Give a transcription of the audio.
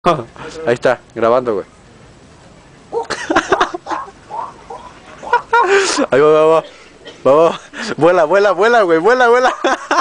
Ahí está, grabando, güey. Ahí va, va, va. Va, va. Vuela, vuela, vuela, güey. Vuela, vuela.